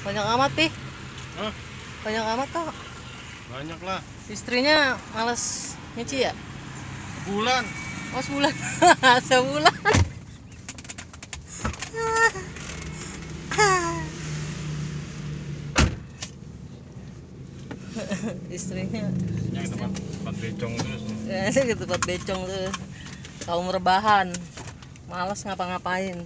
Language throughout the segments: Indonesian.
Banyak amat, Pi. Hah? Banyak amat kok. Banyak lah. Istrinya males nyuci ya? Bulan. Oh, sebulan. Sebulan. Istrinya Yang tempat becong terus. ya, ke tempat becong tuh. Kaum rebahan. Males ngapa-ngapain.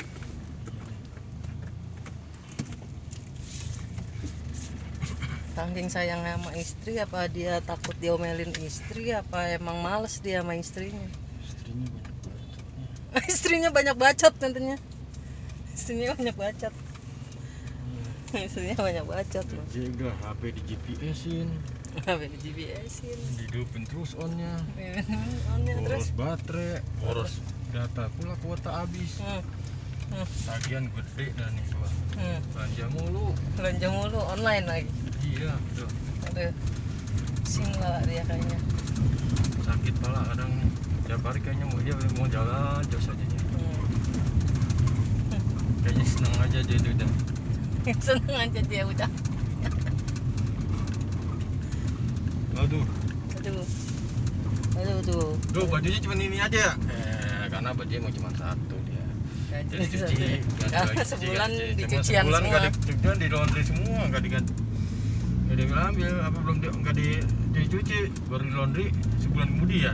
Saking sayang sama istri, apa dia takut diomelin istri, apa emang males dia sama istrinya? Istrinya banyak bacotnya. Istrinya banyak bacot nantinya. Istrinya banyak bacot. Istrinya banyak bacot loh. Jaga HP di GPS-in, Apa di GPS-in? dihidupin terus onnya. Onnya terus. Boros baterai, boros data pula, kuota habis. Tagihan gede dah nih gua. Belanja mulu. Belanja mulu online lagi. Iya, betul. Aduh, pusing lah dia kayaknya. Sakit pala kadang nih. Tiap hari kayaknya mau jalan jauh saja nih. Kayaknya seneng aja dia udah. Seneng aja dia udah. Aduh. Aduh tuh. Duh, bajunya cuma ini aja ya? Karena bajunya mau cuma satu dia. Jadi cuci, Karena sebulan dicucian sebulan semua. Nggak di laundry semua, nggak diganti. Nggak diambil, apa belum nggak dicuci, baru di laundry sebulan kemudian.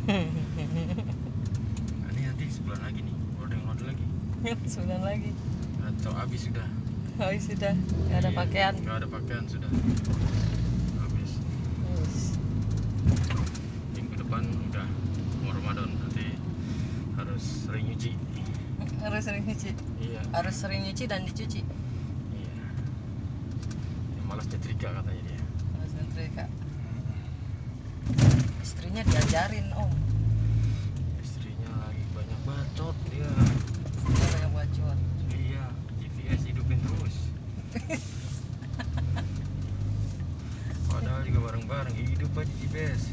Nah, ini nanti sebulan lagi nih, baru ada yang laundry lagi. Sebulan lagi. Atau habis sudah. Habis sudah. Nggak ada Iya, pakaian. nggak ada pakaian sudah. Habis. Minggu depan udah mau Ramadan, berarti harus sering nyuci. Harus sering nyuci. Iya. Harus sering nyuci dan dicuci. Iya. Yang malas nyetrika katanya dia. Harus nyetrika. Istrinya diajarin om. Istrinya lagi banyak bacot dia. Dia banyak bacot. Iya, GPS hidupin terus. Padahal juga bareng-bareng hidup aja GPS.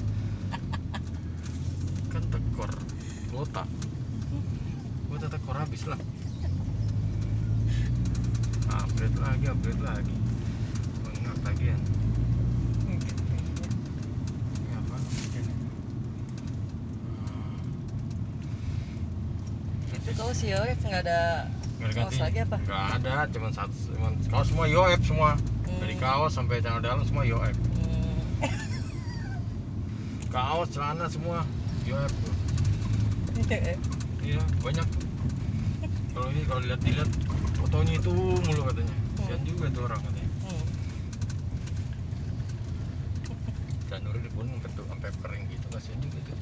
Kan tekor kuota. Kuota tekor habis lah. Upgrade lagi. Bengak tagihan. Ini apa namanya? Itu kau si Yoef nggak ada Nggak kaos diganti. lagi apa? Nggak ada, cuman kaos semua Yoep semua. Dari kaos sampai celana dalam semua Yoep. Kaos, celana semua Yoep. Iya, banyak. Kalau dilihat fotonya itu mulu katanya. Kasian juga tuh orang katanya. Dan Nuril pun sampai kering gitu, kasian juga tuh.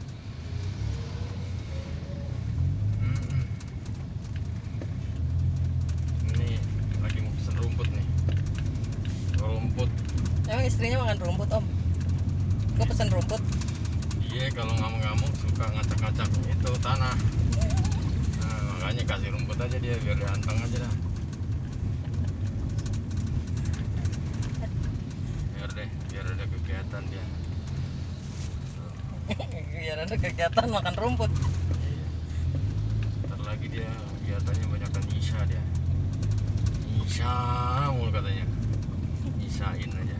Ini lagi mau pesen rumput nih. Rumput. Emang istrinya makan rumput om? Kau pesen rumput? Iya, kalau ngamuk-ngamuk suka ngacak-ngacak itu tanah. Nah, makanya kasih rumput aja dia biar dia anteng aja dah. Biar ada kegiatan dia. Biar ada kegiatan makan rumput. Ntar lagi dia kegiatannya banyakkan Isya dia. Isya mulu katanya. Isyain aja.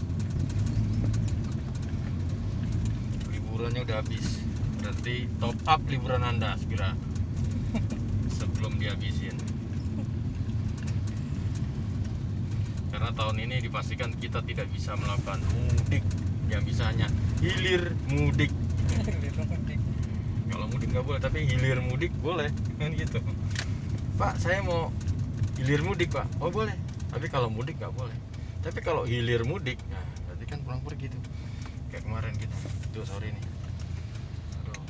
Liburannya udah habis. Berarti top up liburan Anda segera. Sebelum dihabisin. Karena tahun ini dipastikan kita tidak bisa melakukan mudik, yang bisa hanya hilir mudik. Kalau mudik nggak boleh, tapi hilir mudik boleh, kan gitu. Pak, saya mau hilir mudik pak. Oh boleh, tapi kalau mudik nggak boleh. Tapi kalau hilir mudik, nah berarti kan pulang pergi tuh. Kayak kemarin kita, tuh sore ini. Aduh.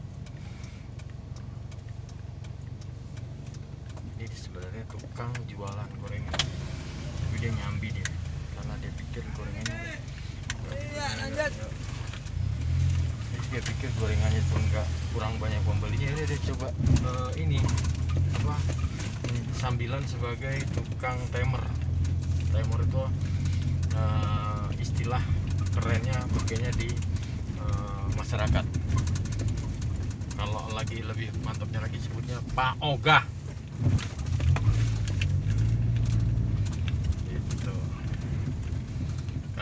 Ini sebenarnya tukang jualan gorengan. Tapi dia nyambi dia, karena dia pikir gorengannya Iya lanjut. jadi dia pikir gorengannya pun nggak kurang banyak pembelinya. Dia coba ini apa sambilan sebagai tukang temer. Temer itu istilah kerennya pakainya di masyarakat. Kalau lagi lebih mantapnya lagi sebutnya Pak Ogah.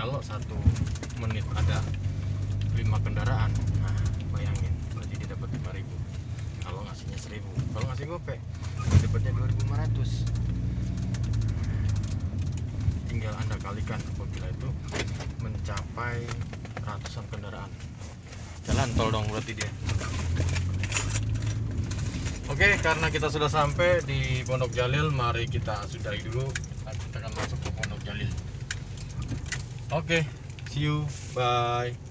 kalau 1 menit ada 5 kendaraan, nah bayangin berarti dia dapat 5.000. Kalau ngasihnya 1.000, kalau ngasih gopay dia dapatnya 2.500. Tinggal Anda kalikan apabila itu mencapai ratusan kendaraan. Jalan tol dong berarti dia. Oke, karena kita sudah sampai di Pondok Jalil, mari kita sudahi dulu. Nanti kita akan masuk ke Pondok Jalil. Oke, see you, bye.